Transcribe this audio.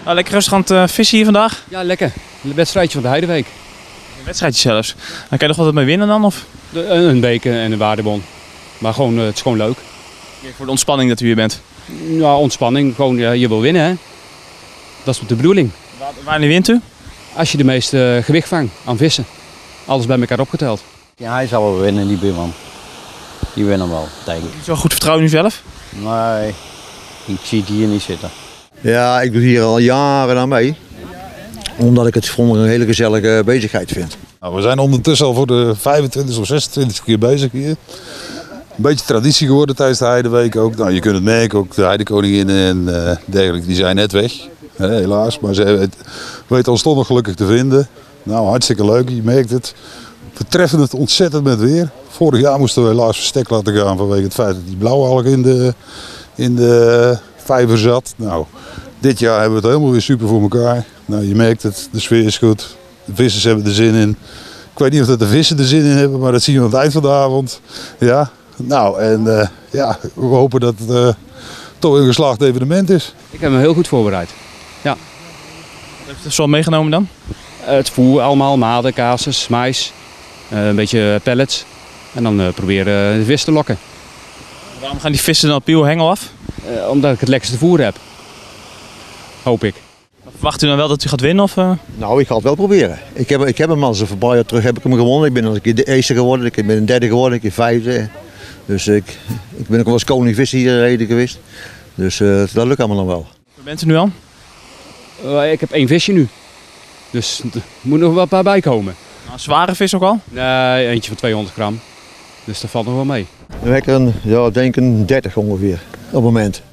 Nou, lekker rustig aan het vissen hier vandaag. Ja, lekker. Een wedstrijdje van de Heideweek. Een wedstrijdje zelfs. Dan kan je nog wat mee winnen dan? Of? Een beker en een waardebon. Maar gewoon, het is gewoon leuk. Voor de ontspanning dat u hier bent. Ja, ontspanning. Gewoon, je wil winnen, hè. Dat is de bedoeling. Wanneer wint u? Als je de meeste gewicht vangt aan vissen. Alles bij elkaar opgeteld. Ja, hij zal wel winnen, die buurman. Die winnen wel, denk ik. Is wel goed vertrouwen in u zelf? Nee, ik zie het hier niet zitten. Ja, ik doe hier al jaren aan mee. Omdat ik het gewoon een hele gezellige bezigheid vind. Nou, we zijn ondertussen al voor de 25 of 26 keer bezig hier. Een beetje traditie geworden tijdens de Heideweek ook. Nou, je kunt het merken, ook de Heidekoninginnen en dergelijke, die zijn net weg. Helaas, maar ze weten ons toch nog gelukkig te vinden. Nou, hartstikke leuk, je merkt het. We treffen het ontzettend met weer. Vorig jaar moesten we helaas verstek laten gaan vanwege het feit dat die blauwalg in de vijver zat. Nou, dit jaar hebben we het helemaal weer super voor elkaar. Nou, je merkt het, de sfeer is goed. De vissers hebben er zin in. Ik weet niet of dat de vissen er zin in hebben, maar dat zien we aan het eind van de avond. Ja, nou, en ja, we hopen dat het toch een geslaagd evenement is. Ik heb me heel goed voorbereid. Ja. Wat heeft u zo meegenomen dan? Het voer allemaal, maden, kaasjes, mais, een beetje pellets. En dan proberen de vis te lokken. Waarom gaan die vissen dan op uw hengel af? Omdat ik het lekkerste voer heb. Hoop ik. Verwacht u dan wel dat u gaat winnen? Of, Nou, ik ga het wel proberen. Ik heb hem al een paar jaar terug heb ik hem gewonnen. Ik ben al een keer de eerste geworden, ik ben een derde geworden, een keer vijfde. Dus ik ben ook wel eens koning vissen hier gereden geweest. Dus dat lukt allemaal nog wel. waar bent u nu aan? Ik heb 1 visje nu. Dus er moet nog wel een paar bij komen. Nou, een zware vis ook al? Nee, eentje van 200 gram. Dus dat valt nog wel mee. Dan heb ik ja, denk een 30 ongeveer op het moment.